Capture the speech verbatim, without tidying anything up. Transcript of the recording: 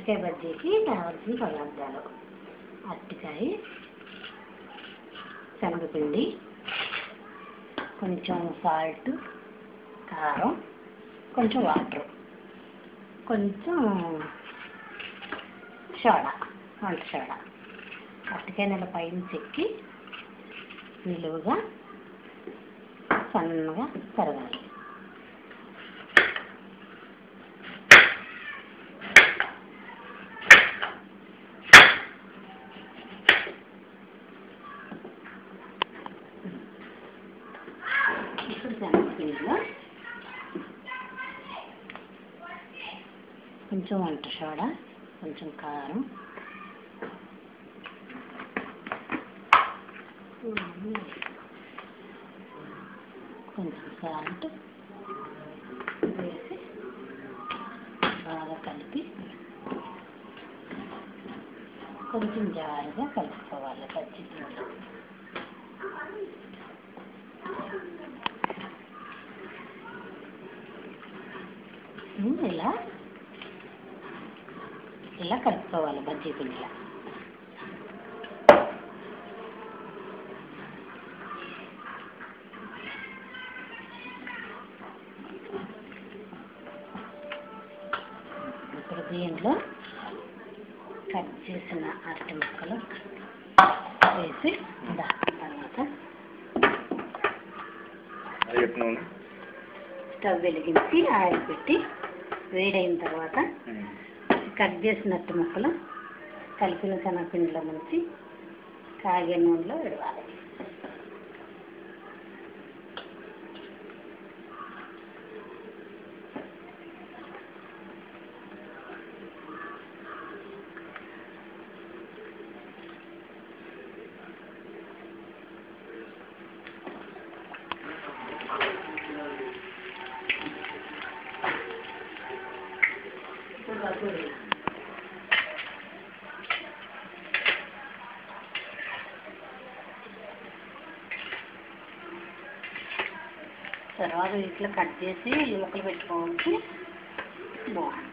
అరటికాయ బజ్జీకి కావాల్సిన పదార్థాలు: అరటికాయ, శనగపిండి, కొంచెం సాల్ట్, కారం, కొంచెం వాటర్, కొంచెం సోడా, వంట సోడా. అరటికాయ నెల పైన చెక్కి నిలువుగా సన్నగా తరగాలి. ఇప్పుడు శనగపిండిలో కొంచెం వంట సోడా, కొంచెం కారం, కొంచెం సాల్ట్ వేసి బాగా కలిపి కొంచెం జారుగా కలుపుకోవాలి. పచ్చి పిండిలో ఇలా ఇలా కలుపుకోవాలి బజ్జీ పిండిలో. ఇప్పుడు దీంట్లో కట్ చేసిన అరటి ముక్కలు వేసి తర్వాత స్టవ్ వెలిగించి ఆయిల్ పెట్టి వేడైన తర్వాత కట్ చేసిన అరటి ముక్కలు కలిపిన శనగపిండిలో ముంచి కాగే నూనెలో విడవాలి. తర్వాత ఇట్లా కట్ చేసి ముక్కలు పెట్టుకోవచ్చు. బాగుంటుంది.